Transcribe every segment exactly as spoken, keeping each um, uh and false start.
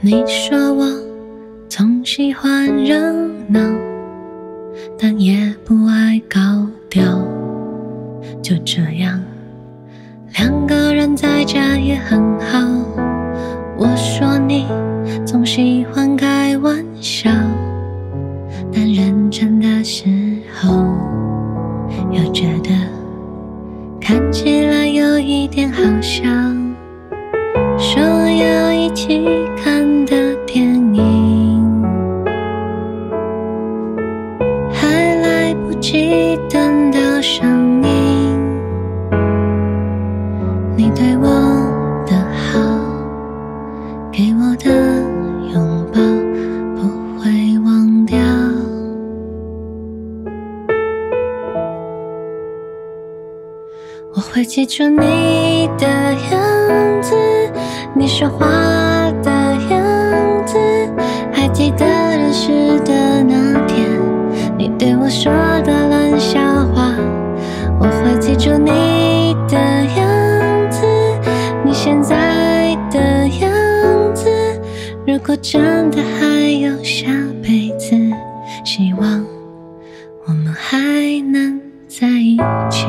你说我总喜欢热闹，但也不爱高调。就这样，两个人在家也很好。我说你总喜欢开玩笑，但认真的时候又觉得看起来有一点好笑。说要一起看的电影，还来不及等到上映，你对我的好，给我的拥抱不会忘掉。我会记住你的样子，你说话的样子，还记得认识的那天你对我说的烂笑话。我会记住你的样子，你现在的样子，如果真的还有下辈子，希望我们还能在一起。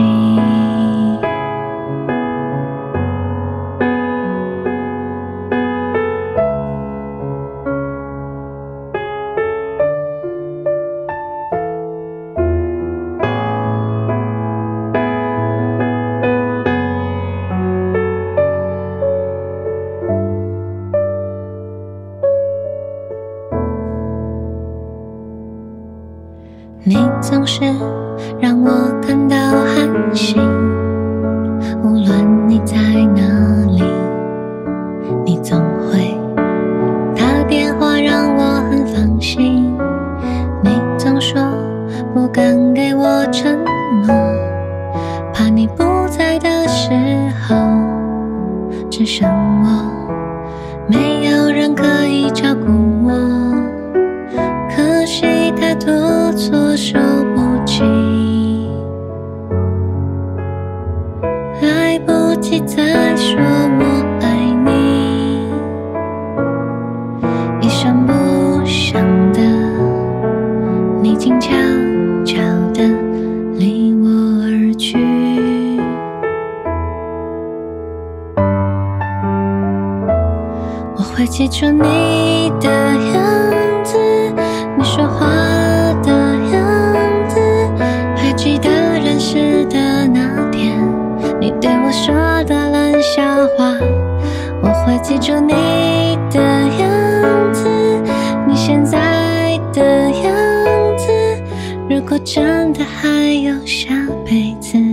你总是让我感到安心，无论你在哪里，你总会打电话让我很放心。你总说不敢给我承诺，怕你不在的时候只剩我，没有人可以照顾我。可惜太多措手不及，来不及再说我爱你，一声不响的，你静悄悄地离我而去。我会记住你的样子，你说话的样子，还记得认识的那天你对我说的烂笑话。我会记住你的样子，你现在的样子，如果真的还有下辈子，